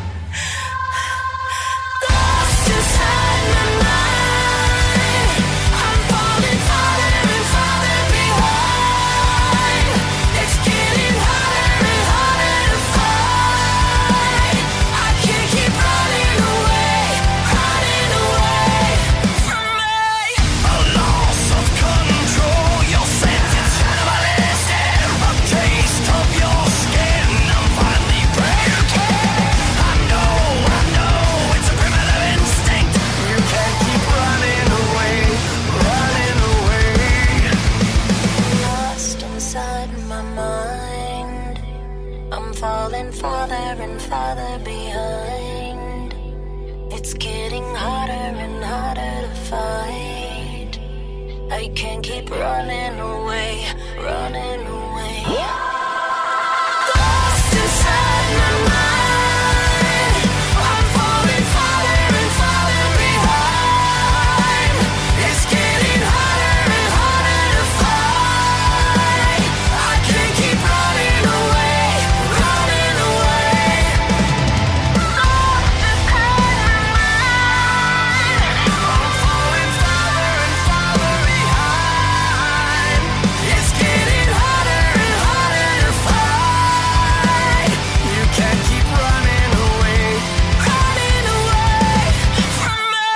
Lost inside my mind, I'm falling farther and farther behind. It's getting harder and harder to fight. I can't keep running away from me. A loss of control, your sentence animalistic. A taste of your skin, I'm finally breaking. I know, it's a primitive instinct. You can't keep running away. Lost inside my mind, I'm falling farther and farther behind. It's getting harder and harder to fight. I can't keep running away. Lost inside my mind, I'm falling farther and farther behind. It's getting harder and harder to fight. I can't keep running away. Lost inside my mind, I'm falling farther and farther behind. It's getting harder and harder to fight. You can't keep running away. From me.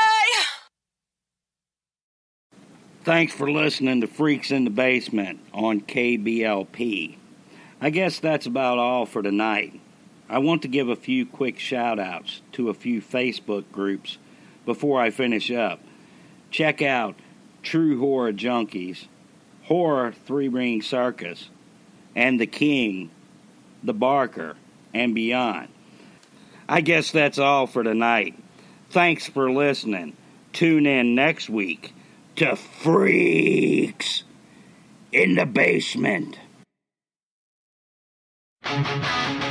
Thanks for listening to Freaks in the Basement on KBLP. I guess that's about all for tonight. I want to give a few quick shout-outs to a few Facebook groups before I finish up. Check out True Horror Junkies, Horror Three-Ring Circus, and The King, The Barker, and beyond. I guess that's all for tonight. Thanks for listening. Tune in next week to Freaks in the Basement.